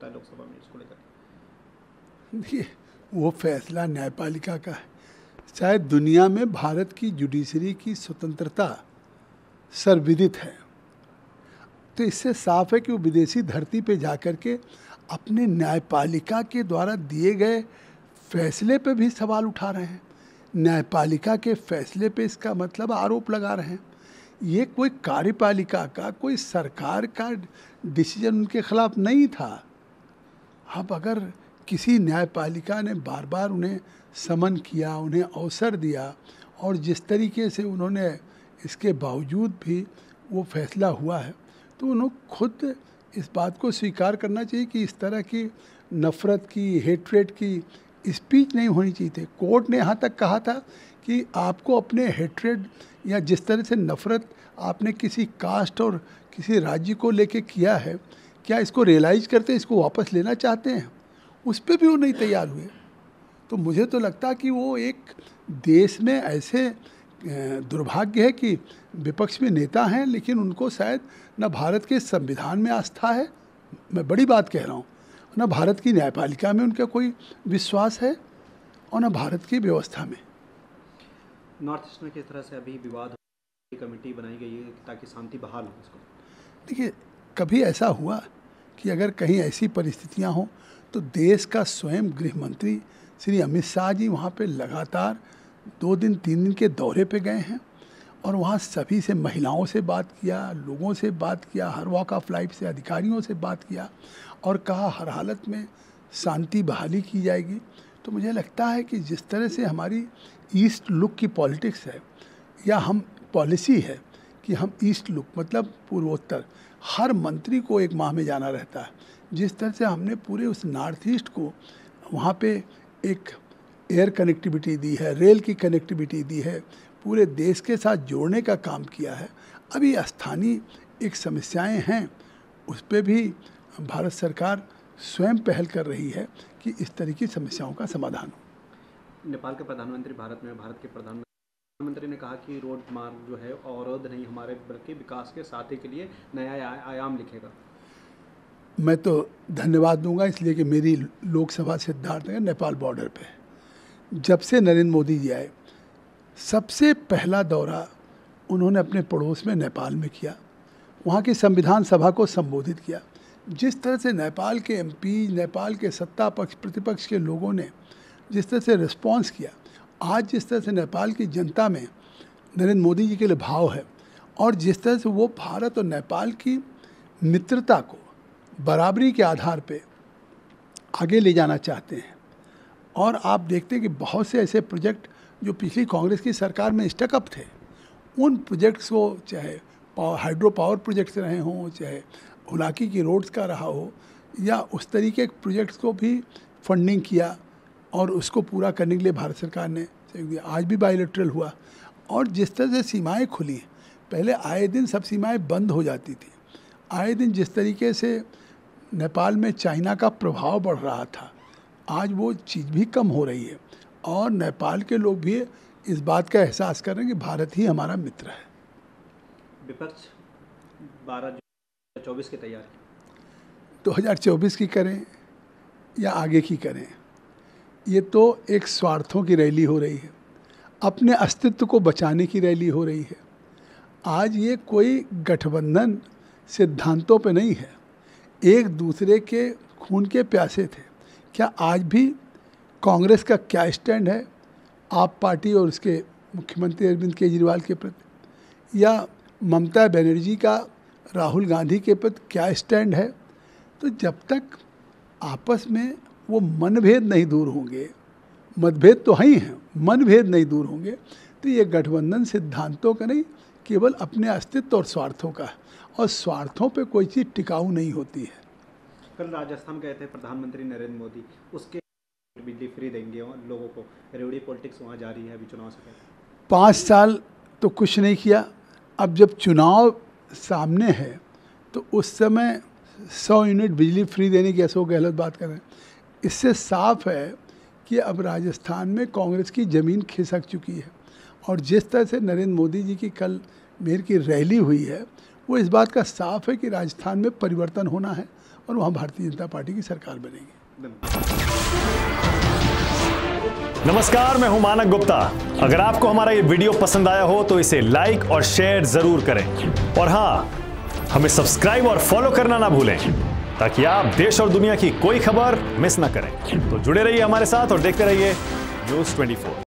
सकता है लोकसभा में इसको लेकर? देखिए, वो फैसला न्यायपालिका का है। शायद दुनिया में भारत की जुडिशरी की स्वतंत्रता सर्वविदित है, तो इससे साफ है कि वो विदेशी धरती पे जाकर के अपने न्यायपालिका के द्वारा दिए गए फैसले पे भी सवाल उठा रहे हैं। न्यायपालिका के फैसले पे इसका मतलब आरोप लगा रहे हैं। ये कोई कार्यपालिका का, कोई सरकार का डिसीजन उनके खिलाफ नहीं था। अब अगर किसी न्यायपालिका ने बार बार उन्हें समन किया, उन्हें अवसर दिया, और जिस तरीके से उन्होंने इसके बावजूद भी वो फैसला हुआ है, तो उन्होंने खुद इस बात को स्वीकार करना चाहिए कि इस तरह की नफ़रत की, हेट्रेट की स्पीच नहीं होनी चाहिए थी। कोर्ट ने यहाँ तक कहा था कि आपको अपने हेट्रेट या जिस तरह से नफ़रत आपने किसी कास्ट और किसी राज्य को लेके किया है, क्या इसको रियलाइज़ करते हैं, इसको वापस लेना चाहते हैं? उस पर भी वो नहीं तैयार हुए। तो मुझे तो लगता है कि वो एक देश में ऐसे दुर्भाग्य है कि विपक्ष में नेता हैं, लेकिन उनको शायद न भारत के संविधान में आस्था है, मैं बड़ी बात कह रहा हूँ, न भारत की न्यायपालिका में उनका कोई विश्वास है, और न भारत की व्यवस्था में। नॉर्थ ईस्ट में किस तरह से अभी विवाद कमेटी बनाई गई है ताकि शांति बहाल हो इसको? देखिए, कभी ऐसा हुआ कि अगर कहीं ऐसी परिस्थितियां हों तो देश का स्वयं गृह मंत्री श्री अमित शाह जी वहाँ पे लगातार 2 दिन 3 दिन के दौरे पे गए हैं, और वहाँ सभी से, महिलाओं से बात किया, लोगों से बात किया, हर वॉक ऑफ लाइफ से, अधिकारियों से बात किया, और कहा हर हालत में शांति बहाली की जाएगी। तो मुझे लगता है कि जिस तरह से हमारी ईस्ट लुक की पॉलिटिक्स है, या हम पॉलिसी है कि हम ईस्ट लुक मतलब पूर्वोत्तर, हर मंत्री को 1 माह में जाना रहता है, जिस तरह से हमने पूरे उस नॉर्थ ईस्ट को वहाँ पे एक एयर कनेक्टिविटी दी है, रेल की कनेक्टिविटी दी है, पूरे देश के साथ जोड़ने का काम किया है। अभी स्थानीय एक समस्याएं हैं, उस पर भी भारत सरकार स्वयं पहल कर रही है कि इस तरह की समस्याओं का समाधान हो। नेपाल के प्रधानमंत्री भारत में, भारत के प्रधानमंत्री ने कहा कि रोड मार्ग जो है अवरोध नहीं हमारे बल्कि विकास के साथी के लिए नया आयाम लिखेगा। मैं तो धन्यवाद दूंगा, इसलिए कि मेरी लोकसभा सिद्धार्थनगर नेपाल बॉर्डर पे जब से नरेंद्र मोदी जी आए, सबसे पहला दौरा उन्होंने अपने पड़ोस में नेपाल में किया, वहाँ की संविधान सभा को संबोधित किया। जिस तरह से नेपाल के एमपी, नेपाल के सत्ता पक्ष प्रतिपक्ष के लोगों ने जिस तरह से रिस्पॉन्स किया, आज जिस तरह से नेपाल की जनता में नरेंद्र मोदी जी के लिए भाव है, और जिस तरह से वो भारत और नेपाल की मित्रता को बराबरी के आधार पे आगे ले जाना चाहते हैं। और आप देखते हैं कि बहुत से ऐसे प्रोजेक्ट जो पिछली कांग्रेस की सरकार में स्टकअप थे, उन प्रोजेक्ट्स को, चाहे हाइड्रो पावर प्रोजेक्ट्स रहे हों, चाहे हुलाकी की रोड्स का रहा हो, या उस तरीके के प्रोजेक्ट्स को भी फंडिंग किया, और उसको पूरा करने के लिए भारत सरकार ने आज भी बायलैटरल हुआ। और जिस तरह से सीमाएं खुली, पहले आए दिन सब सीमाएं बंद हो जाती थी, आए दिन जिस तरीके से नेपाल में चाइना का प्रभाव बढ़ रहा था, आज वो चीज़ भी कम हो रही है, और नेपाल के लोग भी इस बात का एहसास कर रहे हैं कि भारत ही हमारा मित्र है। विपक्ष 2024 की तैयारी 2024 की करें या आगे की करें, ये तो एक स्वार्थों की रैली हो रही है, अपने अस्तित्व को बचाने की रैली हो रही है। आज ये कोई गठबंधन सिद्धांतों पे नहीं है, एक दूसरे के खून के प्यासे थे। क्या आज भी कांग्रेस का क्या स्टैंड है आप पार्टी और उसके मुख्यमंत्री अरविंद केजरीवाल के प्रति, या ममता बनर्जी का राहुल गांधी के प्रति क्या स्टैंड है? तो जब तक आपस में वो मनभेद नहीं दूर होंगे, मतभेद तो ही हैं, मनभेद नहीं दूर होंगे, तो ये गठबंधन सिद्धांतों का नहीं, केवल अपने अस्तित्व और स्वार्थों का है, और स्वार्थों पे कोई चीज़ टिकाऊ नहीं होती है। कल राजस्थान गए थे प्रधानमंत्री नरेंद्र मोदी, उसके बिजली फ्री देंगे लोगों को, रेवड़ी पॉलिटिक्स वहाँ जारी है अभी चुनाव से पहले। 5 साल तो कुछ नहीं किया, अब जब चुनाव सामने है तो उस समय 100 यूनिट बिजली फ्री देने की अशोक गहलोत बात कर रहे हैं। इससे साफ है कि अब राजस्थान में कांग्रेस की ज़मीन खिसक चुकी है, और जिस तरह से नरेंद्र मोदी जी की कल मेयर की रैली हुई है, वो इस बात का साफ है कि राजस्थान में परिवर्तन होना है, और वहाँ भारतीय जनता पार्टी की सरकार बनेगी। नमस्कार, मैं हूं मानक गुप्ता। अगर आपको हमारा ये वीडियो पसंद आया हो तो इसे लाइक और शेयर जरूर करें, और हाँ, हमें सब्सक्राइब और फॉलो करना ना भूलें ताकि आप देश और दुनिया की कोई खबर मिस ना करें। तो जुड़े रहिए हमारे साथ और देखते रहिए News 24।